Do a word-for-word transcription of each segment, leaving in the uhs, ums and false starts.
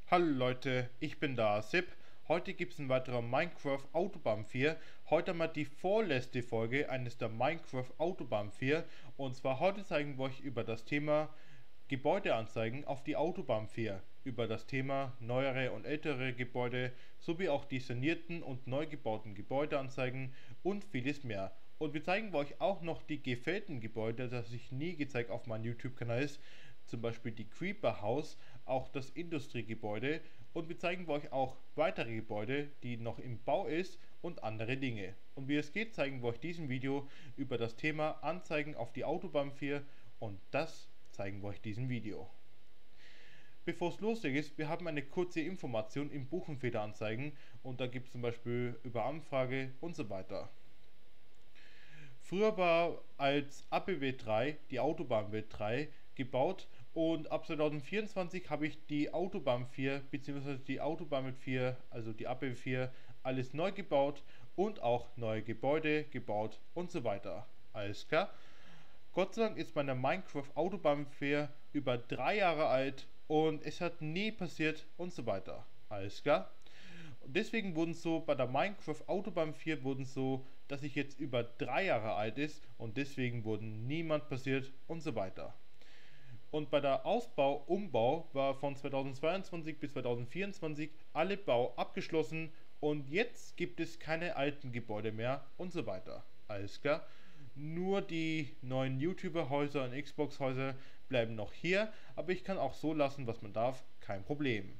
Hallo Leute, ich bin da, Sip. Heute gibt es ein weiterer Minecraft Autobahn vier. Heute mal die vorletzte Folge eines der Minecraft Autobahn vier. Und zwar heute zeigen wir euch über das Thema Gebäudeanzeigen auf die Autobahn vier. Über das Thema neuere und ältere Gebäude sowie auch die sanierten und neu gebauten Gebäudeanzeigen und vieles mehr. Und wir zeigen euch auch noch die gefällten Gebäude, das ich nie gezeigt auf meinem YouTube-Kanal ist. Zum Beispiel die Creeper House, auch das Industriegebäude, und wir zeigen euch auch weitere Gebäude, die noch im Bau ist und andere Dinge. Und wie es geht, zeigen wir euch diesem Video über das Thema Anzeigen auf die Autobahn vier und das zeigen wir euch diesem Video. Bevor es losgeht, wir haben eine kurze Information im Buchenfederanzeigen und da gibt es zum Beispiel über Anfrage und so weiter. Früher war als A B W drei die Autobahnwelt drei gebaut und ab zwanzig vierundzwanzig habe ich die Autobahn vier bzw. die Autobahn vier, also die A B W vier, alles neu gebaut und auch neue Gebäude gebaut und so weiter. Alles klar. Gott sei Dank ist meine Minecraft Autobahn vier über drei Jahre alt und es hat nie passiert und so weiter. Alles klar. Und deswegen wurden so bei der Minecraft Autobahn vier wurden so, dass ich jetzt über drei Jahre alt ist und deswegen wurden niemand passiert und so weiter. Und bei der Ausbau, Umbau war von zweitausendzweiundzwanzig bis zweitausendvierundzwanzig alle Bau abgeschlossen und jetzt gibt es keine alten Gebäude mehr und so weiter. Alles klar. Nur die neuen YouTuber-Häuser und Xbox-Häuser bleiben noch hier, aber ich kann auch so lassen, was man darf, kein Problem.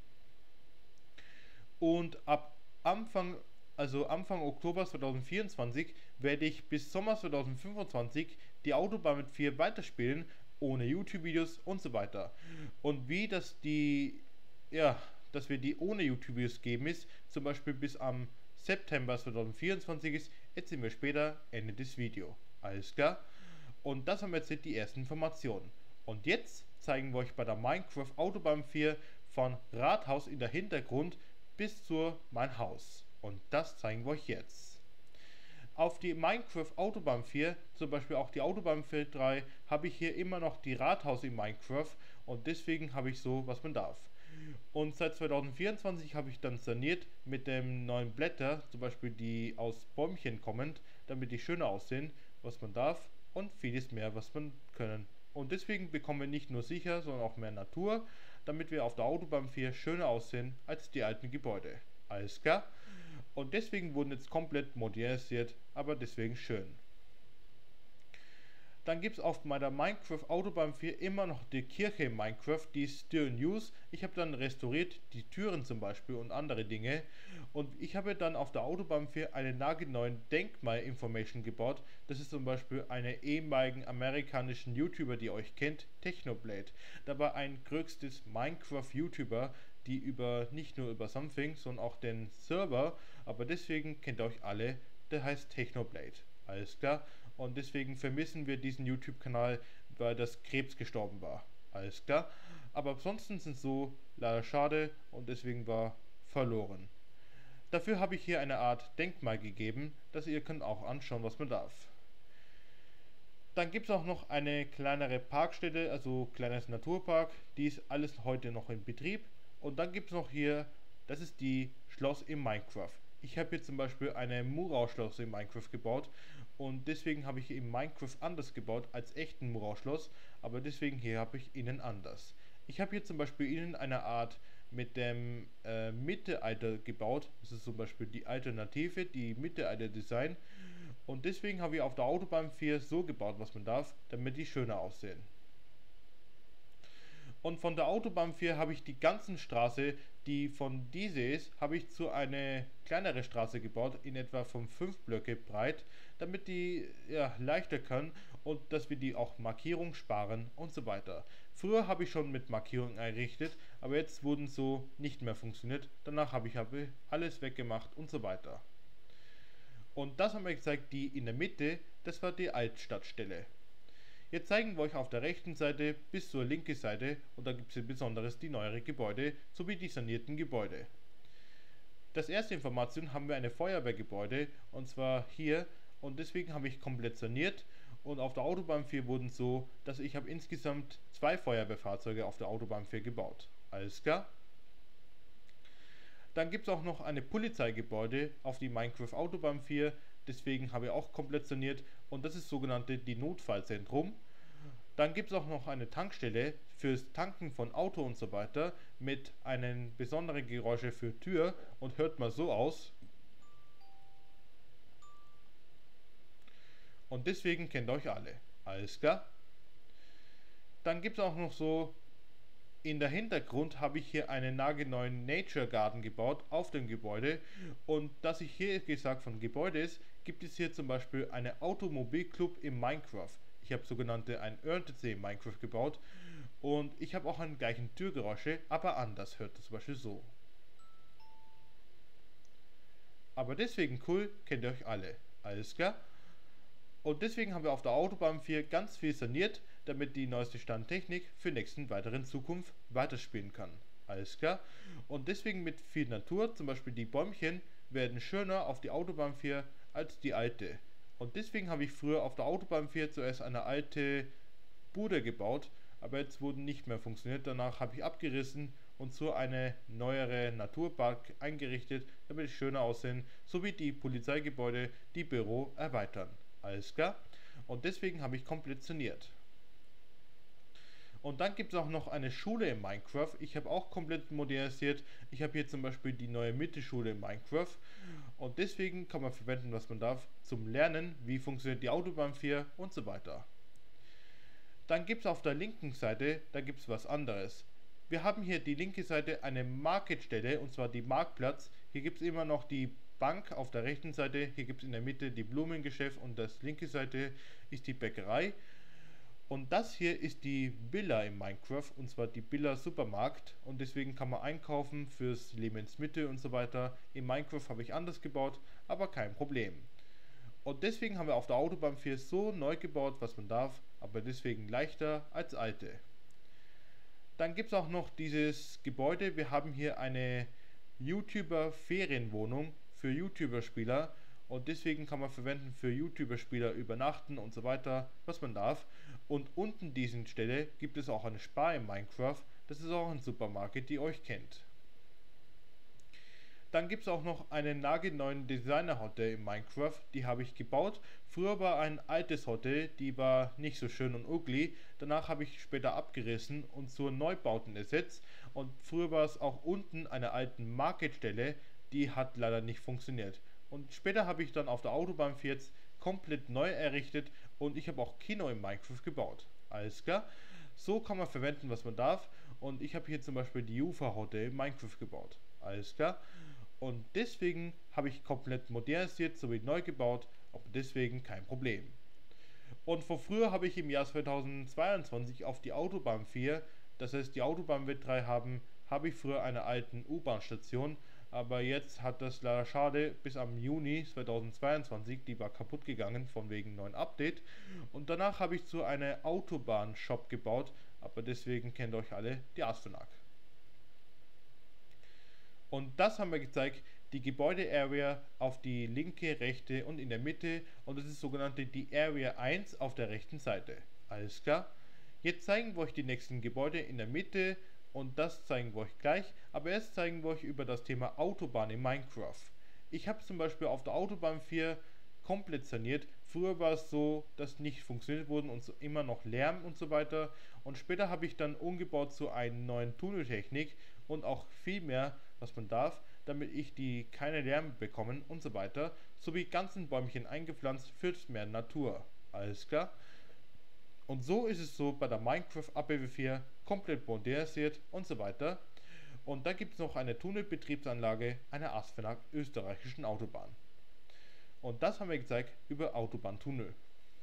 Und ab Anfang, also Anfang Oktober zweitausendvierundzwanzig werde ich bis Sommer zweitausendfünfundzwanzig die Autobahn mit vier weiterspielen, ohne YouTube-Videos und so weiter. Und wie das die, ja, dass wir die ohne YouTube-Videos geben ist, zum Beispiel bis am September zweitausendvierundzwanzig ist, erzählen wir später, Ende des Videos. Alles klar? Und das haben wir jetzt die ersten Informationen. Und jetzt zeigen wir euch bei der Minecraft Autobahn vier von Rathaus in der Hintergrund bis zu mein Haus. Und das zeigen wir euch jetzt. Auf die Minecraft Autobahn vier, zum Beispiel auch die Autobahn vier drei, habe ich hier immer noch die Rathaus in Minecraft und deswegen habe ich so, was man darf. Und seit zweitausendvierundzwanzig habe ich dann saniert mit dem neuen Blätter, zum Beispiel die aus Bäumchen kommend, damit die schöner aussehen, was man darf und vieles mehr, was man können. Und deswegen bekommen wir nicht nur sicher, sondern auch mehr Natur, damit wir auf der Autobahn vier schöner aussehen als die alten Gebäude. Alles klar? Und deswegen wurden jetzt komplett modernisiert, aber deswegen schön. Dann gibt es auf meiner Minecraft Autobahn vier immer noch die Kirche in Minecraft, die ist still in use. Ich habe dann restauriert, die Türen zum Beispiel und andere Dinge. Und ich habe dann auf der Autobahn vier eine nagelneuen Denkmal-Information gebaut. Das ist zum Beispiel eine ehemaligen amerikanischen YouTuber, die ihr euch kennt, Technoblade. Da war ein größtes Minecraft-YouTuber, die über nicht nur über Something, sondern auch den Server, aber deswegen kennt ihr euch alle, der heißt Technoblade. Alles klar. Und deswegen vermissen wir diesen YouTube-Kanal, weil das Krebs gestorben war. Alles klar. Aber ansonsten sind so leider schade und deswegen war verloren. Dafür habe ich hier eine Art Denkmal gegeben, dass ihr könnt auch anschauen, was man darf. Dann gibt es auch noch eine kleinere Parkstätte, also kleines Naturpark. Die ist alles heute noch in Betrieb. Und dann gibt es noch hier, das ist die Schloss in Minecraft. Ich habe hier zum Beispiel eine Murau-Schloss in Minecraft gebaut und deswegen habe ich hier in Minecraft anders gebaut als echten Murau-Schloss, aber deswegen hier habe ich innen anders. Ich habe hier zum Beispiel innen eine Art mit dem äh, Mittelalter gebaut, das ist zum Beispiel die Alternative, die Mittelalter-Design und deswegen habe ich auf der Autobahn vier so gebaut, was man darf, damit die schöner aussehen. Und von der Autobahn vier habe ich die ganzen Straße, die von diese ist, habe ich zu eine kleinere Straße gebaut, in etwa von fünf Blöcke breit, damit die ja, leichter können und dass wir die auch Markierung sparen und so weiter. Früher habe ich schon mit Markierung errichtet, aber jetzt wurden so nicht mehr funktioniert. Danach habe ich habe alles weggemacht und so weiter. Und das haben wir gezeigt, die in der Mitte, das war die Altstadtstelle. Jetzt zeigen wir euch auf der rechten Seite bis zur linken Seite und da gibt es besonders die neueren Gebäude sowie die sanierten Gebäude. Das erste Information haben wir eine Feuerwehrgebäude und zwar hier und deswegen habe ich komplett saniert und auf der Autobahn vier wurden so, dass ich habe insgesamt zwei Feuerwehrfahrzeuge auf der Autobahn vier gebaut. Alles klar? Dann gibt es auch noch eine Polizeigebäude auf die Minecraft Autobahn vier, deswegen habe ich auch komplett saniert und das ist sogenannte die Notfallzentrum. Dann gibt es auch noch eine Tankstelle fürs Tanken von Auto und so weiter mit einem besonderen Geräusche für Tür und hört mal so aus. Und deswegen kennt ihr euch alle. Alles klar? Dann gibt es auch noch so, in der Hintergrund habe ich hier einen nagelneuen Nature Garden gebaut auf dem Gebäude. Und dass ich hier gesagt von Gebäude ist, gibt es hier zum Beispiel einen Automobilclub in Minecraft. Ich habe sogenannte ein Erntesee in Minecraft gebaut. Und ich habe auch einen gleichen Türgeräusche, aber anders hört es zum Beispiel so. Aber deswegen cool, kennt ihr euch alle. Alles klar? Und deswegen haben wir auf der Autobahn vier ganz viel saniert, damit die neueste Standtechnik für nächsten weiteren Zukunft weiterspielen kann. Alles klar? Und deswegen mit viel Natur, zum Beispiel die Bäumchen, werden schöner auf die Autobahn vier als die alte. Und deswegen habe ich früher auf der Autobahn vier zuerst eine alte Bude gebaut, aber jetzt wurden nicht mehr funktioniert. Danach habe ich abgerissen und so eine neuere Naturpark eingerichtet, damit es schöner aussehen, sowie die Polizeigebäude, die Büro erweitern. Alles klar? Und deswegen habe ich komplett saniert. Und dann gibt es auch noch eine Schule in Minecraft. Ich habe auch komplett modernisiert. Ich habe hier zum Beispiel die neue Mittelschule in Minecraft. Und deswegen kann man verwenden, was man darf, zum Lernen, wie funktioniert die Autobahn vier und so weiter. Dann gibt es auf der linken Seite, da gibt es was anderes. Wir haben hier die linke Seite eine Marketstelle, und zwar die Marktplatz. Hier gibt es immer noch die Bank auf der rechten Seite, hier gibt es in der Mitte die Blumengeschäft und das linke Seite ist die Bäckerei. Und das hier ist die Billa in Minecraft, und zwar die Billa Supermarkt, und deswegen kann man einkaufen fürs Lebensmittel und so weiter. In Minecraft habe ich anders gebaut, aber kein Problem. Und deswegen haben wir auf der Autobahn vier so neu gebaut, was man darf, aber deswegen leichter als alte. Dann gibt es auch noch dieses Gebäude, wir haben hier eine YouTuber-Ferienwohnung für YouTuber-Spieler und deswegen kann man verwenden für YouTuber-Spieler übernachten und so weiter, was man darf. Und unten diesen Stelle gibt es auch eine Spar in Minecraft, das ist auch ein Supermarkt, die ihr euch kennt. Dann gibt es auch noch einen nagelneuen Designer-Hotel in Minecraft, die habe ich gebaut. Früher war ein altes Hotel, die war nicht so schön und ugly. Danach habe ich später abgerissen und zu Neubauten ersetzt. Und früher war es auch unten eine alte Marketstelle, die hat leider nicht funktioniert. Und später habe ich dann auf der Autobahn vier jetzt komplett neu errichtet und ich habe auch Kino in Minecraft gebaut. Alles klar? So kann man verwenden, was man darf. Und ich habe hier zum Beispiel die Ufa Hotel in Minecraft gebaut. Alles klar? Und deswegen habe ich komplett modernisiert sowie neu gebaut, aber deswegen kein Problem. Und von früher habe ich im Jahr zweitausendzweiundzwanzig auf die Autobahn vier, das heißt die Autobahn wird drei haben, habe ich früher eine alten U-Bahn-Station, aber jetzt hat das leider schade bis am Juni zweitausendzweiundzwanzig, die war kaputt gegangen von wegen neuen Update. Und danach habe ich zu einer Autobahn-Shop gebaut, aber deswegen kennt euch alle die Asphonag. Und das haben wir gezeigt, die Gebäude-Area auf die linke, rechte und in der Mitte. Und das ist sogenannte die Area eins auf der rechten Seite. Alles klar? Jetzt zeigen wir euch die nächsten Gebäude in der Mitte und das zeigen wir euch gleich. Aber erst zeigen wir euch über das Thema Autobahn in Minecraft. Ich habe zum Beispiel auf der Autobahn vier komplett saniert. Früher war es so, dass nicht funktioniert wurden und so immer noch Lärm und so weiter. Und später habe ich dann umgebaut zu einer neuen Tunneltechnik und auch viel mehr, was man darf, damit ich die keine Lärm bekommen und so weiter, sowie ganzen Bäumchen eingepflanzt für mehr Natur. Alles klar? Und so ist es so bei der Minecraft A P W vier komplett modernisiert und so weiter. Und da gibt es noch eine Tunnelbetriebsanlage einer Asphonag österreichischen Autobahn. Und das haben wir gezeigt über Autobahntunnel.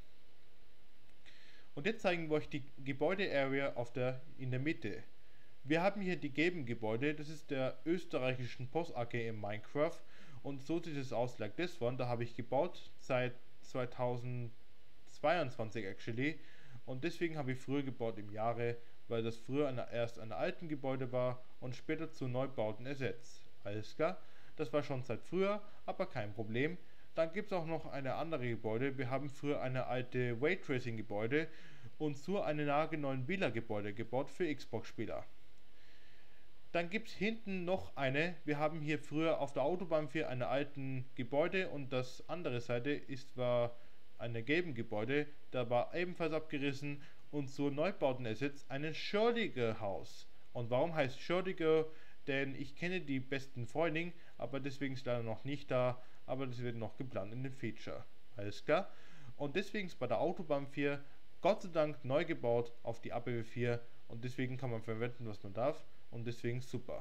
Und jetzt zeigen wir euch die Gebäude-Area auf der, in der Mitte. Wir haben hier die gelben Gebäude, das ist der österreichischen Post A G in Minecraft und so sieht es aus, like this one, da habe ich gebaut seit zweitausendzweiundzwanzig actually und deswegen habe ich früher gebaut im Jahre, weil das früher eine, erst ein alten Gebäude war und später zu Neubauten ersetzt. Alles klar, das war schon seit früher, aber kein Problem. Dann gibt es auch noch eine andere Gebäude, wir haben früher eine alte Raytracing Gebäude und so eine nagelneuen Villa Gebäude gebaut für Xbox Spieler. Dann gibt es hinten noch eine, wir haben hier früher auf der Autobahn vier eine alten Gebäude und das andere Seite ist war eine gelben Gebäude, da war ebenfalls abgerissen und zur Neubauten ersetzt ein Schrödinger Haus. Und warum heißt Schrödinger? Denn ich kenne die besten Freundin, aber deswegen ist leider noch nicht da, aber das wird noch geplant in dem Feature. Alles klar? Und deswegen ist bei der Autobahn vier Gott sei Dank neu gebaut auf die A B W vier und deswegen kann man verwenden, was man darf und deswegen super.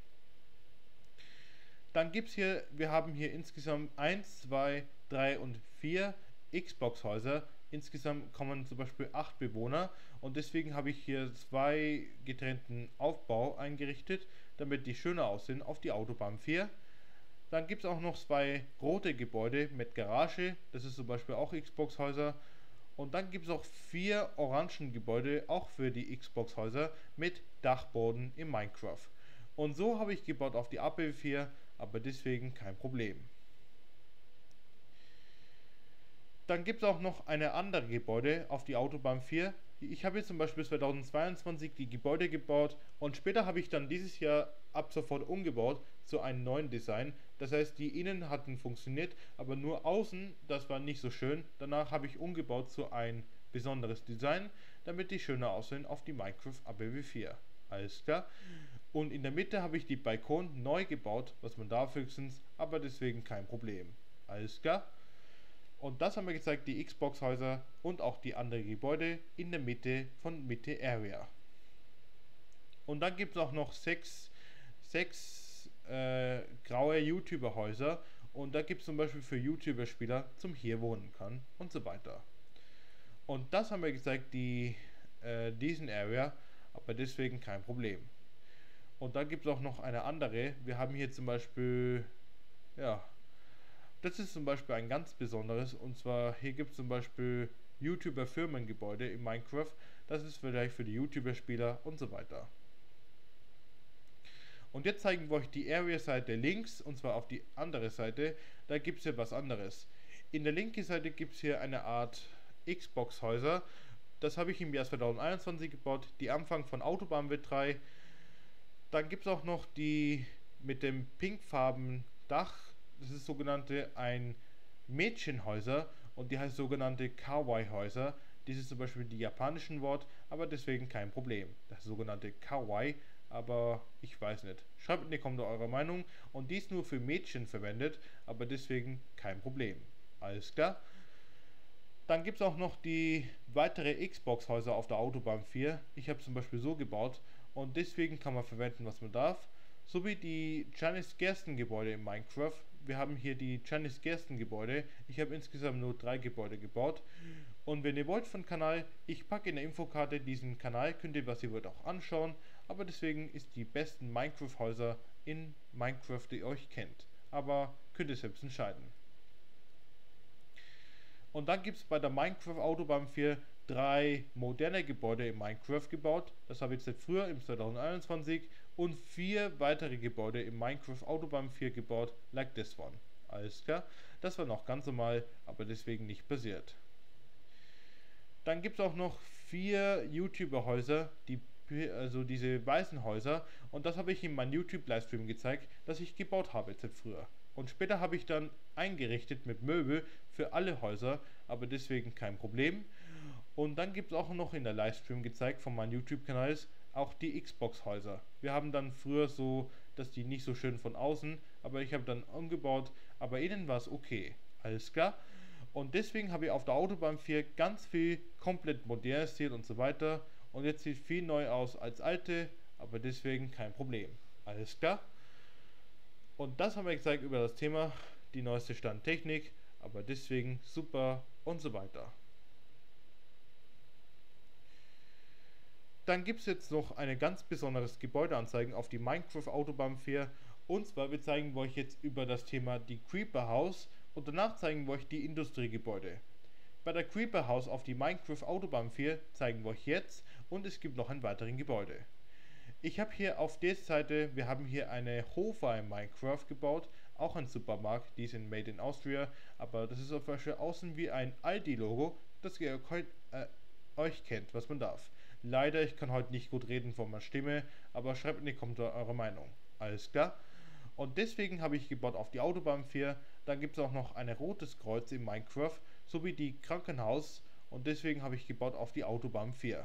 Dann gibt es hier, wir haben hier insgesamt eins, zwei, drei und vier Xbox-Häuser. Insgesamt kommen zum Beispiel acht Bewohner und deswegen habe ich hier zwei getrennten Aufbau eingerichtet, damit die schöner aussehen auf die Autobahn vier. Dann gibt es auch noch zwei rote Gebäude mit Garage, das ist zum Beispiel auch Xbox-Häuser. Und dann gibt es auch vier orangen Gebäude, auch für die Xbox-Häuser, mit Dachboden in Minecraft. Und so habe ich gebaut auf die A B W vier, aber deswegen kein Problem. Dann gibt es auch noch eine andere Gebäude auf die Autobahn vier. Ich habe jetzt zum Beispiel zweitausendzweiundzwanzig die Gebäude gebaut und später habe ich dann dieses Jahr ab sofort umgebaut zu einem neuen Design. Das heißt, die innen hatten funktioniert, aber nur außen, das war nicht so schön. Danach habe ich umgebaut zu ein besonderes Design, damit die schöner aussehen auf die Minecraft A B W vier. Alles klar. Und in der Mitte habe ich die Balkon neu gebaut, was man darf höchstens, aber deswegen kein Problem. Alles klar. Und das haben wir gezeigt, die Xbox-Häuser und auch die anderen Gebäude in der Mitte von Mitte Area. Und dann gibt es auch noch sechs, sechs äh, graue YouTuber-Häuser. Und da gibt es zum Beispiel für YouTuber-Spieler zum hier wohnen kann und so weiter. Und das haben wir gezeigt, die, äh, diesen Area, aber deswegen kein Problem. Und dann gibt es auch noch eine andere. Wir haben hier zum Beispiel, ja, das ist zum Beispiel ein ganz besonderes, und zwar hier gibt es zum Beispiel YouTuber-Firmengebäude in Minecraft, das ist vielleicht für die YouTuber-Spieler und so weiter. Und jetzt zeigen wir euch die Area-Seite links, und zwar auf die andere Seite, da gibt es hier was anderes. In der linken Seite gibt es hier eine Art Xbox-Häuser, das habe ich im Jahr zweitausendeinundzwanzig gebaut, die Anfang von Autobahn W drei. Dann gibt es auch noch die mit dem pinkfarben Dach. Das ist sogenannte ein Mädchenhäuser und die heißt sogenannte Kawaii-Häuser. Dies ist zum Beispiel die japanischen Wort, aber deswegen kein Problem. Das sogenannte Kawaii, aber ich weiß nicht. Schreibt in die Kommentare eure Meinung und dies nur für Mädchen verwendet, aber deswegen kein Problem. Alles klar. Dann gibt es auch noch die weitere Xbox-Häuser auf der Autobahn vier. Ich habe zum Beispiel so gebaut und deswegen kann man verwenden, was man darf. Sowie die Chinese Gerstengebäude in Minecraft. Wir haben hier die Chinese Gerstengebäude. Ich habe insgesamt nur drei Gebäude gebaut. Und wenn ihr wollt von Kanal, ich packe in der Infokarte diesen Kanal, könnt ihr, was ihr wollt, auch anschauen. Aber deswegen ist die besten Minecraft-Häuser in Minecraft, die ihr euch kennt. Aber könnt ihr selbst entscheiden. Und dann gibt es bei der Minecraft Autobahn vier drei moderne Gebäude in Minecraft gebaut. Das habe ich seit früher im zweitausendeinundzwanzig und vier weitere Gebäude in Minecraft Autobahn vier gebaut, like this one. Alles klar. Das war noch ganz normal, aber deswegen nicht passiert. Dann gibt es auch noch vier YouTuber-Häuser, die, also diese weißen Häuser, und das habe ich in meinem YouTube-Livestream gezeigt, dass ich gebaut habe seit früher. Und später habe ich dann eingerichtet mit Möbel für alle Häuser, aber deswegen kein Problem. Und dann gibt es auch noch in der Livestream gezeigt von meinem YouTube-Kanal auch die Xbox-Häuser. Wir haben dann früher so, dass die nicht so schön von außen, aber ich habe dann umgebaut, aber innen war es okay. Alles klar. Und deswegen habe ich auf der Autobahn vier ganz viel komplett modernisiert und so weiter. Und jetzt sieht viel neu aus als alte, aber deswegen kein Problem. Alles klar. Und das haben wir gezeigt über das Thema, die neueste Standtechnik, aber deswegen super und so weiter. Dann gibt es jetzt noch eine ganz besonderes Gebäudeanzeigen auf die Minecraft Autobahn vier. Und zwar, wir zeigen euch jetzt über das Thema die Creeper House und danach zeigen wir euch die Industriegebäude. Bei der Creeper House auf die Minecraft Autobahn vier zeigen wir euch jetzt und es gibt noch ein weiteres Gebäude. Ich habe hier auf der Seite, wir haben hier eine Hofer in Minecraft gebaut, auch ein Supermarkt, die ist in Made in Austria, aber das ist auf Beispiel außen wie ein Aldi-Logo, das ihr äh, euch kennt, was man darf. Leider, ich kann heute nicht gut reden von meiner Stimme, aber schreibt in die Kommentare eure Meinung. Alles klar? Und deswegen habe ich gebaut auf die Autobahn vier. Dann gibt es auch noch ein rotes Kreuz in Minecraft, sowie die Krankenhaus. Und deswegen habe ich gebaut auf die Autobahn vier.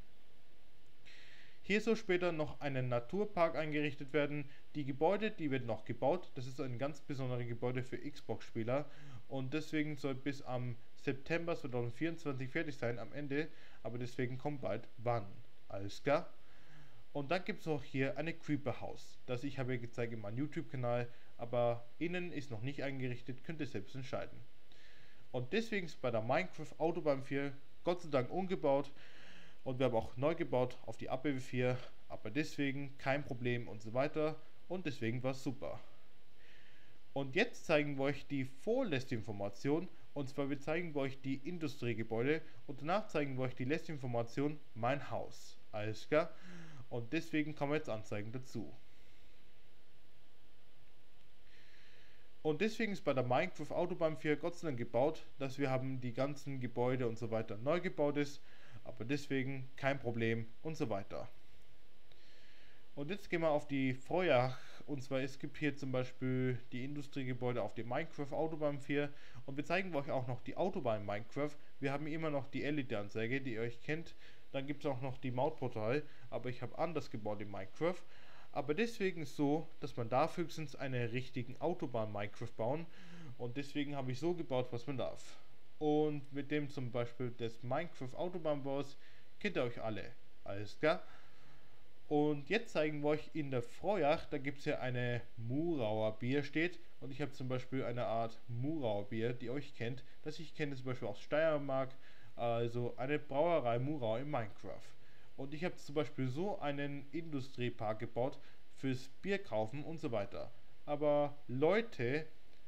Hier soll später noch ein Naturpark eingerichtet werden. Die Gebäude, die werden noch gebaut. Das ist ein ganz besonderes Gebäude für Xbox-Spieler. Und deswegen soll bis am September zweitausendvierundzwanzig fertig sein am Ende. Aber deswegen kommt bald wann. Alles klar? Und dann gibt es auch hier eine Creeper House. Das ich habe gezeigt in meinem YouTube-Kanal. Aber innen ist noch nicht eingerichtet. Könnt ihr selbst entscheiden. Und deswegen ist bei der Minecraft Autobahn vier Gott sei Dank umgebaut. Und wir haben auch neu gebaut auf die A P W vier, aber deswegen kein Problem und so weiter. Und deswegen war es super. Und jetzt zeigen wir euch die vorletzte Information. Und zwar wir zeigen wir euch die Industriegebäude. Und danach zeigen wir euch die letzte Information, mein Haus. Alles klar? Und deswegen kommen wir jetzt Anzeigen dazu. Und deswegen ist bei der Minecraft Autobahn vier Gott sei Dank gebaut, dass wir haben die ganzen Gebäude und so weiter neu gebaut ist. Aber deswegen kein Problem und so weiter. Und jetzt gehen wir auf die Vorjahr. Und zwar es gibt hier zum Beispiel die Industriegebäude auf der Minecraft Autobahn vier. Und wir zeigen euch auch noch die Autobahn in Minecraft. Wir haben immer noch die L E D-Anzeige, die ihr euch kennt. Dann gibt es auch noch die Mautportal. Aber ich habe anders gebaut in Minecraft. Aber deswegen ist so, dass man darf höchstens eine richtigen Autobahn Minecraft bauen. Und deswegen habe ich so gebaut, was man darf. Und mit dem zum Beispiel des Minecraft Autobahnbaus kennt ihr euch alle. Alles klar? Und jetzt zeigen wir euch in der Vorjahr, da gibt es ja eine Murauer Bier steht. Und ich habe zum Beispiel eine Art Murauer Bier, die ihr euch kennt. Das ich kenne zum Beispiel aus Steiermark. Also eine Brauerei Murau in Minecraft. Und ich habe zum Beispiel so einen Industriepark gebaut fürs Bier kaufen und so weiter. Aber Leute,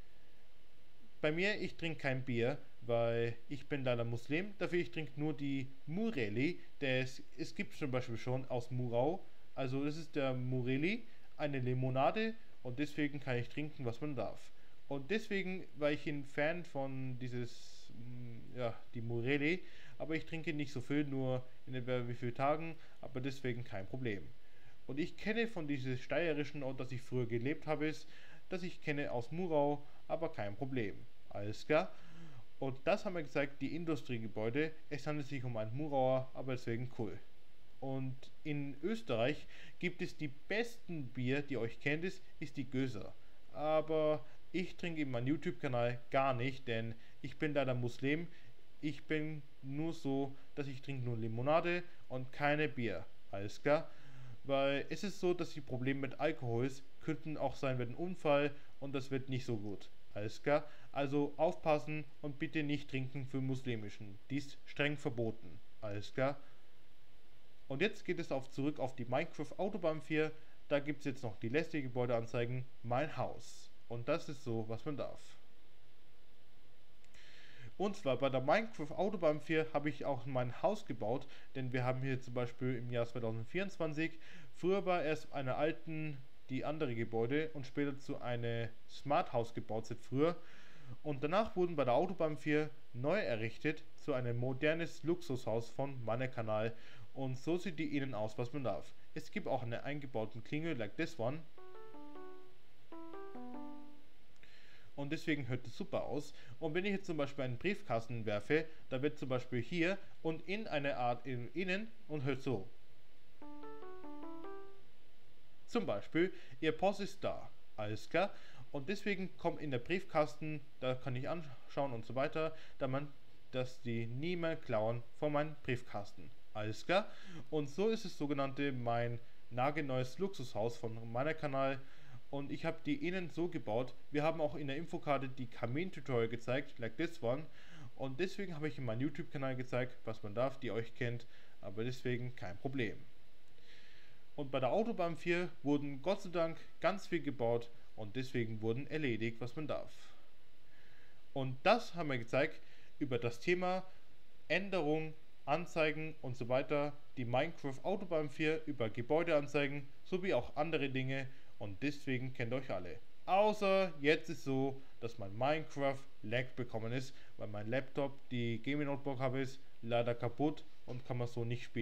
bei mir, ich trinke kein Bier, weil ich bin leider Muslim. Dafür ich trinke nur die Mureli. Das, es gibt zum Beispiel schon aus Murau. Also das ist der Mureli, eine Limonade. Und deswegen kann ich trinken, was man darf. Und deswegen war ich ein Fan von dieses, ja, die Mureli. Aber ich trinke nicht so viel, nur in etwa wie vielen Tagen. Aber deswegen kein Problem. Und ich kenne von diesem steirischen Ort, das ich früher gelebt habe, ist, dass ich kenne aus Murau, aber kein Problem. Alles klar? Und das haben wir gezeigt, die Industriegebäude. Es handelt sich um einen Murauer, aber deswegen cool. Und in Österreich gibt es die besten Bier, die ihr euch kennt, ist, ist die Göser. Aber ich trinke in meinem YouTube-Kanal gar nicht, denn ich bin leider Muslim. Ich bin nur so, dass ich trinke nur Limonade und keine Bier. Alles klar? Weil es ist so, dass die Probleme mit Alkohol ist, könnten auch sein mit einem Unfall und das wird nicht so gut. Alles klar? Also aufpassen und bitte nicht trinken für Muslimischen. Dies streng verboten. Alles klar? Und jetzt geht es auf, zurück auf die Minecraft Autobahn vier. Da gibt es jetzt noch die letzte Gebäudeanzeigen. Mein Haus. Und das ist so, was man darf. Und zwar bei der Minecraft Autobahn vier habe ich auch mein Haus gebaut. Denn wir haben hier zum Beispiel im Jahr zweitausendvierundzwanzig. Früher war erst eine alten... die andere Gebäude und später zu einem Smart House gebaut sind früher. Und danach wurden bei der Autobahn vier neu errichtet zu einem modernes Luxushaus von meinem Kanal. Und so sieht die innen aus, was man darf. Es gibt auch eine eingebauten Klingel, like this one. Und deswegen hört es super aus. Und wenn ich jetzt zum Beispiel einen Briefkasten werfe, da wird zum Beispiel hier und in eine Art in, innen und hört so. Zum Beispiel, Ihr Post ist da, alles klar. Und deswegen kommt in der Briefkasten, da kann ich anschauen und so weiter, da man, dass die niemand klauen von meinem Briefkasten, alles klar. Und so ist es sogenannte mein nagelneues Luxushaus von meinem Kanal. Und ich habe die innen so gebaut. Wir haben auch in der Infokarte die Kamin-Tutorial gezeigt, like this one. Und deswegen habe ich in meinem YouTube-Kanal gezeigt, was man darf, die ihr euch kennt, aber deswegen kein Problem. Und bei der Autobahn vier wurden Gott sei Dank ganz viel gebaut und deswegen wurden erledigt, was man darf. Und das haben wir gezeigt über das Thema Änderung, Anzeigen und so weiter, die Minecraft Autobahn vier über Gebäudeanzeigen sowie auch andere Dinge und deswegen kennt ihr euch alle. Außer jetzt ist so, dass mein Minecraft lag bekommen ist, weil mein Laptop, die Gaming Notebook habe, ist leider kaputt und kann man so nicht spielen.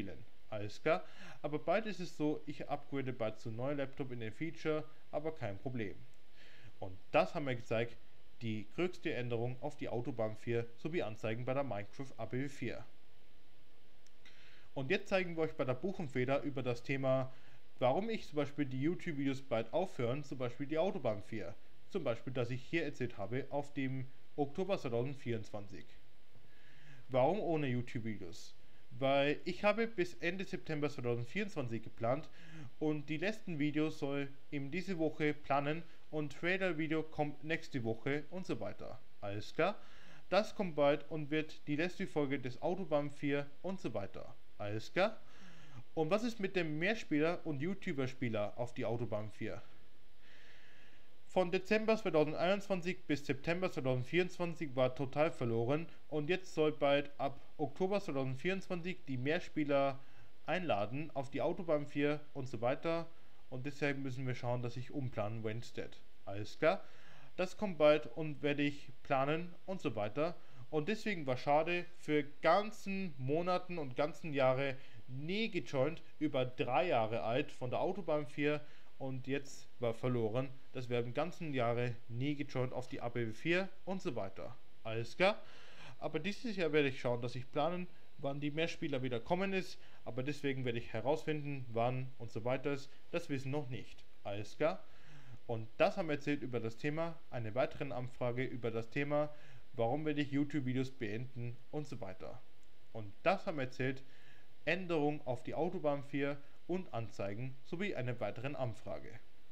Alles klar. Aber bald ist es so, ich upgrade bald zu neuen Laptop in den Feature, aber kein Problem. Und das haben wir gezeigt, die größte Änderung auf die Autobahn vier sowie Anzeigen bei der Minecraft A P W vier. Und jetzt zeigen wir euch bei der Buchenfeder über das Thema, warum ich zum Beispiel die YouTube-Videos bald aufhören, zum Beispiel die Autobahn vier. Zum Beispiel, dass ich hier erzählt habe, auf dem Oktober zweitausendvierundzwanzig. Warum ohne YouTube-Videos? Weil ich habe bis Ende September zweitausendvierundzwanzig geplant und die letzten Videos soll eben diese Woche planen und Trailer-Video kommt nächste Woche und so weiter. Alles klar? Das kommt bald und wird die letzte Folge des Autobahn vier und so weiter. Alles klar? Und was ist mit dem Mehrspieler und YouTuber-Spieler auf die Autobahn vier? Von Dezember zweitausendeinundzwanzig bis September zweitausendvierundzwanzig war total verloren und jetzt soll bald ab Oktober zweitausendvierundzwanzig die Mehrspieler einladen auf die Autobahn vier und so weiter und deshalb müssen wir schauen, dass ich umplanen Wednesday. Alles klar? Das kommt bald und werde ich planen und so weiter und deswegen war schade, für ganzen Monaten und ganzen Jahre nie gejoint, über drei Jahre alt von der Autobahn vier und jetzt war verloren. Das werden ganzen Jahre nie gejoint auf die A P W vier und so weiter. Alles klar? Aber dieses Jahr werde ich schauen, dass ich planen, wann die Mehrspieler wieder kommen ist, aber deswegen werde ich herausfinden, wann und so weiter ist. Das wissen noch nicht. Alles klar? Und das haben wir erzählt über das Thema, eine weitere Anfrage über das Thema, warum werde ich YouTube-Videos beenden und so weiter. Und das haben wir erzählt, Änderung auf die Autobahn vier und Anzeigen sowie eine weitere Anfrage.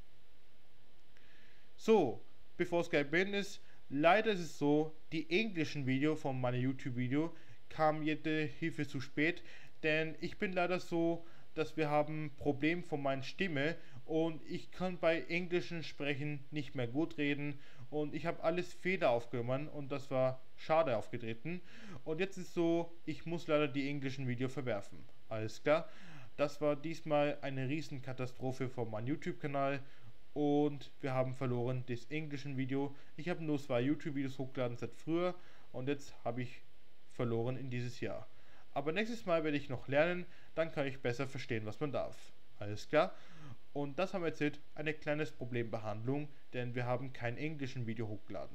So, bevor es gleich beendet ist, leider ist es so, die englischen Videos von meinem YouTube-Video kamen jede Hilfe zu spät, denn ich bin leider so, dass wir haben ein Problem von meiner Stimme und ich kann bei englischen Sprechen nicht mehr gut reden und ich habe alles Fehler aufgenommen und das war schade aufgetreten und jetzt ist so, ich muss leider die englischen Videos verwerfen. Alles klar, das war diesmal eine Riesenkatastrophe von meinem YouTube-Kanal und wir haben verloren das englischen Video. Ich habe nur zwei YouTube-Videos hochgeladen seit früher und jetzt habe ich verloren in dieses Jahr. Aber nächstes Mal werde ich noch lernen, dann kann ich besser verstehen, was man darf. Alles klar? Und das haben wir erzählt, eine kleines Problembehandlung, denn wir haben kein englischen Video hochgeladen.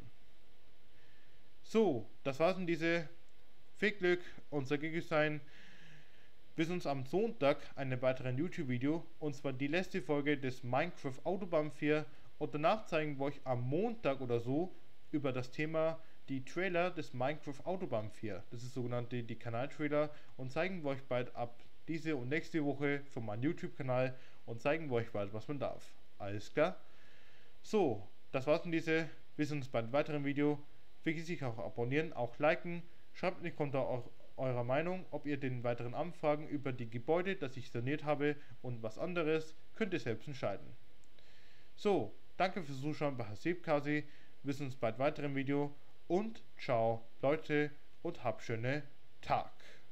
So, das war's in diese. Viel Glück, unser Gegensein. Bis uns am Sonntag einen weiteren YouTube-Video, und zwar die letzte Folge des Minecraft Autobahn vier, und danach zeigen wir euch am Montag oder so über das Thema die Trailer des Minecraft Autobahn vier. Das ist sogenannte die Kanal-Trailer und zeigen wir euch bald ab diese und nächste Woche von meinem YouTube-Kanal und zeigen wir euch bald, was man darf. Alles klar? So, das war's in diese. Bis uns beim weiteren Video. Vergesst nicht auch abonnieren, auch liken. Schreibt in die Kommentare auch eurer Meinung, ob ihr den weiteren Anfragen über die Gebäude, das ich saniert habe und was anderes, könnt ihr selbst entscheiden. So, danke fürs Zuschauen bei Hasebkasi. Wir sehen uns bald weiteren Video und ciao Leute und habt schöne Tag.